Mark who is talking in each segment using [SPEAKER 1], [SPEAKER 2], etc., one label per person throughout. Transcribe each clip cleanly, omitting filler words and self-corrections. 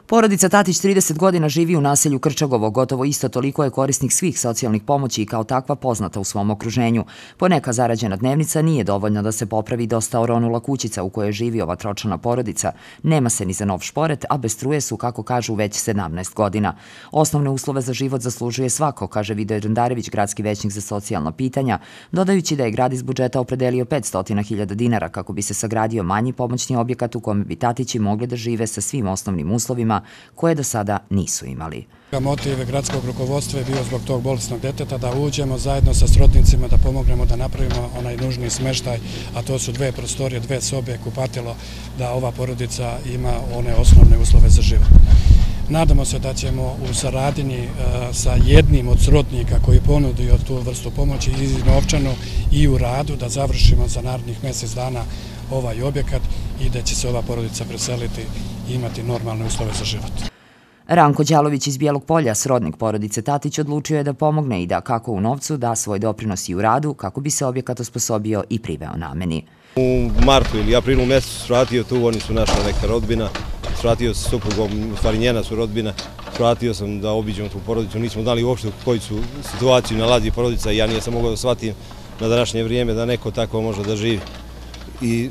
[SPEAKER 1] Porodica Tatić 30 godina živi u naselju Krčagovo, gotovo isto toliko je korisnik svih socijalnih pomoći i kao takva poznata u svom okruženju. Poneka zarađena dnevnica nije dovoljna da se popravi dosta oronula kućica u kojoj živi ova tročlana porodica. Nema se ni za nov šporet, a bez struje su, kako kažu, već 17 godina. Osnovne uslove za život zaslužuje svako, kaže Vidoje Dandarević, gradski većnik za socijalna pitanja, dodajući da je grad iz budžeta opredelio 500.000 dinara kako bi se sagradio manji pomoćni objekat u kome bi Tatići mogli da žive sa svim osnovnim uslovima koje do sada nisu imali.
[SPEAKER 2] Motiv gradskog rukovodstva je bio zbog tog bolesnog deteta da uđemo zajedno sa srodnicima da pomognemo da napravimo onaj nužni smeštaj, a to su 2 prostorije, 2 sobe, kupatilo, da ova porodica ima one osnovne uslove za život. Nadamo se da ćemo u saradnji sa jednim od srodnika koji ponudio tu vrstu pomoći i novčanu i u radu da završimo za narednih mjesec dana ovaj objekat i da će se ova porodica preseliti i imati normalne uslove za život.
[SPEAKER 1] Ranko Đalović iz Bijelog Polja, srodnik porodice Tatić, odlučio je da pomogne i da, kako u novcu, da svoj doprinos i u radu kako bi se objekat osposobio i priveo nameni.
[SPEAKER 3] U martu ili aprilu mjesecu svratio tu, oni su naša neka rodbina, svratio sa suprugom, u stvari njena su rodbina, svratio sam da obiđemo tu porodicu, nismo znali uopšte u koju su situaciju nalazi porodica i ja nisam mogao da shvatim na današnje vrijeme da neko tako može da živi. I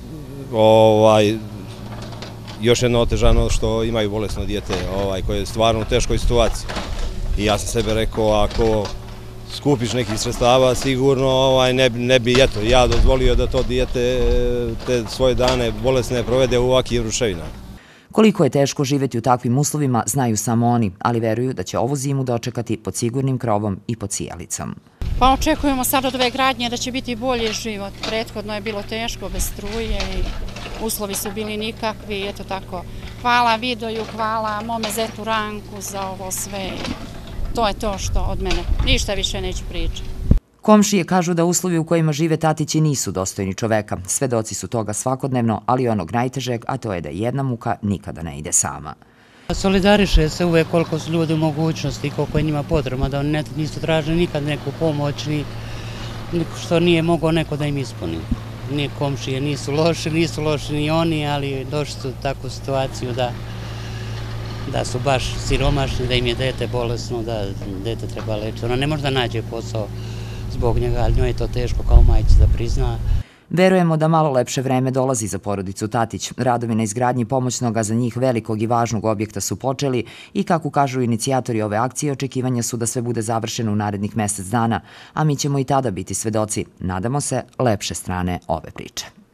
[SPEAKER 3] još jedno otežano što imaju bolesno dijete koje je stvarno u teškoj situaciji. I ja sam sebe rekao, ako skupiš nekih sredstava, sigurno ne bi ja dozvolio da to dijete te svoje dane bolesne provede u ovakvim ruševinama.
[SPEAKER 1] Koliko je teško živjeti u takvim uslovima znaju samo oni, ali veruju da će ovu zimu dočekati pod sigurnim krovom i pod sijalicom.
[SPEAKER 4] Pa očekujemo sad od ove gradnje da će biti bolji život. Prethodno je bilo teško, bez struje i uslovi su bili nikakvi. Eto tako, hvala Vidoju, hvala mome zetu Ranku za ovo sve. To je to što od mene. Ništa više neću pričati.
[SPEAKER 1] Komšije kažu da uslovi u kojima žive Tatići nisu dostojni čoveka. Svedoci su toga svakodnevno, ali onog najtežeg, a to je da jedna muka nikada ne ide sama.
[SPEAKER 5] Solidariše se uvek koliko su ljudi u mogućnosti i koliko je njima potrebno, da oni nisu tražili nikad neku pomoć, ni što nije mogao neko da im ispuni. Ni komšije nisu loši ni oni, ali došli su u takvu situaciju da su baš siromašni, da im je dete bolesno, da dete treba lečiti. Ona ne može da nađe posao zbog njega, ali njoj je to teško kao majci da prizna.
[SPEAKER 1] Verujemo da malo lepše vreme dolazi za porodicu Tatić. Radovi na izgradnji pomoćnog, a za njih velikog i važnog objekta su počeli i, kako kažu inicijatori ove akcije, očekivanja su da sve bude završeno u narednih mjesec dana, a mi ćemo i tada biti svedoci, nadamo se, lepše strane ove priče.